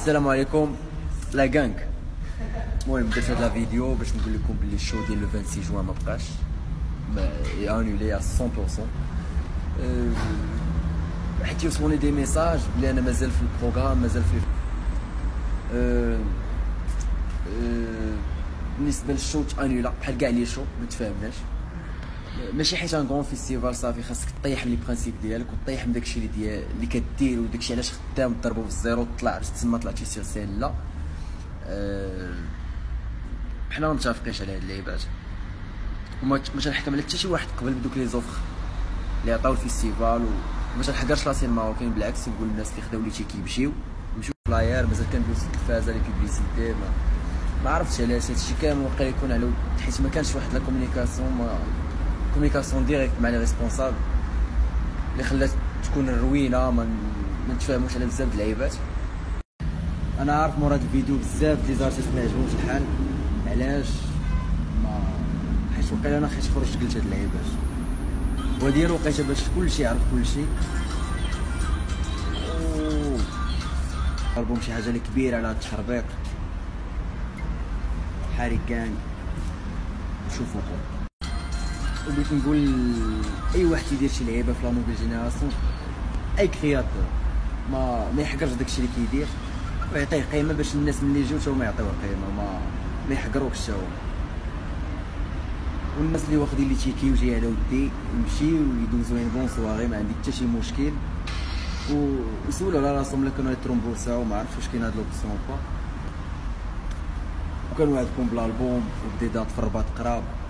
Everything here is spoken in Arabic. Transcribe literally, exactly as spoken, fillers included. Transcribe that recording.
السلام عليكم لا غانغ. المهم درت هاد لا فيديو باش نقول لكم بلي الشو ديال لو خمسة وعشرين جوان ما بقاش، انولي على مية بالمية. أه حيت يوصلوني دي ميساج بلي انا مازال في البروغرام، مازال في أه أه بالنسبه للشو تانولا بحال كاع لي شو ما تفاهمناش. ماشي حيت ان غون فيستيفال صافي خاصك طيح من لي برانسيپ ديالك وطيح من داكشي اللي ديال اللي كدير وداكشي علاش خدام تضربو في الزيرو تطلع باش تسمى طلعتي سير سين. لا أه حنا ما متفقينش على هاد اللعيبات وما تنحكم على حتى شي واحد قبل بدوك لي زوفر اللي عطاو الفيستيفال، وما تنحقرش راسي الماروكين، بالعكس نقول للناس اللي خداو لي تي كيمشيو يمشيو فلاير مازال كندوز في التلفازه لي بيبليسيتي. ما ما عرفتش علاش هادشي كامل وقيلا يكون على حيت ما كانش واحد لا كومونيكاسيون ما كومونيكاسيون ديريكت مع لي ريسبونسابل اللي خلات تكون الروينه ما ما نتفاهموش على بزاف د اللعيبات. انا عارف مورا هاد الفيديو بزاف دي زارتيست ما عجبهمش الحال، علاش ما حيت وقيلا انا خيت خرجت قلت هاد اللعيبات ودير وقيته باش كلشي يعرف كلشي طلبوا شي حاجه اللي كبيره على هاد التحربيق. حاري كان شوفوا وبغيت نقول اي واحد يدير شي لعيبه في لا نوفيل جينيراسيون، اي كرياتور ما ما يحقرش داكشي اللي كيدير ويعطيه قيمه باش الناس ملي يجيو حتى هما يعطيوه قيمه، ما ما يحقروكش حتى هما. والناس اللي واخدين لي تيكي وجاي على ودي يمشيو ويدوزو ان بون سواري ما عندي حتى شي مشكل، ويسولوا على راسهم الا كانوا يترومبوساو ما عرفتش واش كاين هاد لوبسيون با. وكنوعدكم بالالبوم وبدي دات في الرباط قراب.